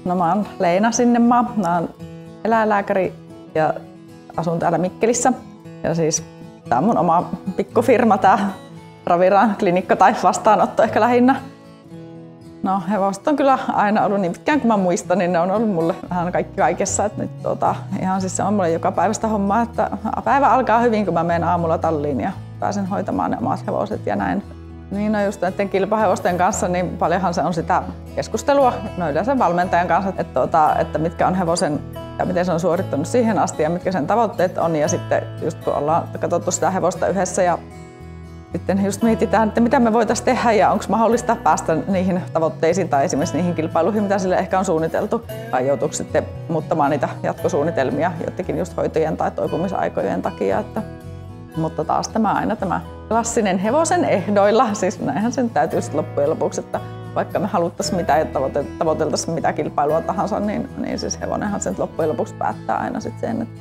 No mä oon Leena Sinnemaa. Mä oon eläinlääkäri ja asun täällä Mikkelissä. Ja siis tää on mun oma pikkufirma, tää Raviraan klinikka tai vastaanotto ehkä lähinnä. No hevoset on kyllä aina ollut niin pitkään kuin mä muistan, niin ne on ollut mulle vähän kaikki kaikessa. Et nyt, ihan siis se on mulle joka päivästä hommaa, että päivä alkaa hyvin, kun mä menen aamulla talliin ja pääsen hoitamaan ne omat hevoset ja näin. Niin no just näiden kilpahevosten kanssa, niin paljonhan se on sitä keskustelua no yleensä valmentajan kanssa, että mitkä on hevosen ja miten se on suorittanut siihen asti ja mitkä sen tavoitteet on. Ja sitten just kun ollaan katsottu sitä hevosta yhdessä ja sitten just mietitään, että mitä me voitaisiin tehdä ja onko mahdollista päästä niihin tavoitteisiin tai esimerkiksi niihin kilpailuihin, mitä sille ehkä on suunniteltu. Tai joutuuko sitten muuttamaan niitä jatkosuunnitelmia jotenkin just hoitojen tai toipumisaikojen takia. Mutta taas tämä klassinen hevosen ehdoilla, siis näinhän sen täytyy sitten loppujen lopuksi, että vaikka me haluttaisiin mitä ja tavoiteltaisiin mitä kilpailua tahansa, niin siis hevonenhan sen loppujen lopuksi päättää aina sitten sen,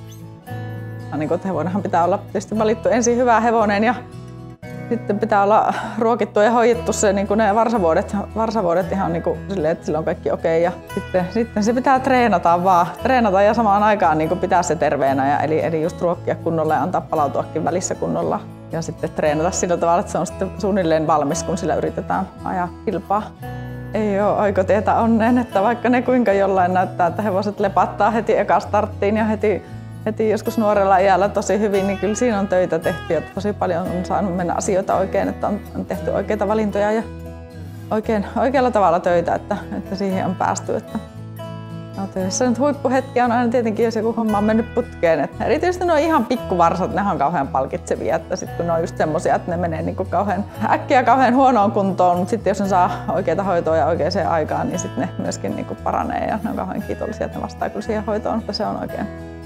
että hevonenhan pitää olla tietysti valittu ensin hyvä hevonen ja sitten pitää olla ruokittu ja hoidettu se, niin kuin ne varsavuodet ihan niin kuin silleen, että sillä on kaikki okei. Ja sitten se pitää treenata ja samaan aikaan niin kuin pitää se terveenä. Eli just ruokkia kunnolla ja antaa palautuakin välissä kunnolla. Ja sitten treenata sillä tavalla, että se on sitten suunnilleen valmis, kun sillä yritetään ajaa kilpaa. Ei ole oikotietä onneen, että vaikka ne kuinka jollain näyttää, että hevoset lepattaa heti eka starttiin ja heti joskus nuorella iällä tosi hyvin, niin kyllä siinä on töitä tehty ja tosi paljon on saanut mennä asioita oikein, että on tehty oikeita valintoja ja oikealla tavalla töitä, että siihen on päästy. No, töissä nyt huippuhetkiä on aina tietenkin, jos joku homma on mennyt putkeen. Että erityisesti nuo ihan pikkuvarsat, ne on kauhean palkitsevia, että sitten kun ne on just semmosia, että ne menee niin kuin kauhean äkkiä kauhean huonoon kuntoon, mutta sitten jos ne saa oikeita hoitoa ja oikeaan aikaan, niin sitten ne myöskin niin kuin paranee ja ne on kauhean kiitollisia, että ne vastaa kyllä siihen hoitoon, mutta se on oikein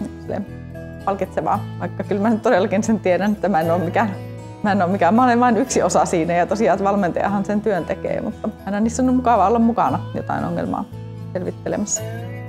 palkitsevaa, vaikka kyllä mä nyt todellakin sen tiedän, että mä en ole mikään, mä olen vain yksi osa siinä ja tosiaan, että valmentajahan sen työn tekee, mutta aina niissä on mukava olla mukana jotain ongelmaa selvittelemässä.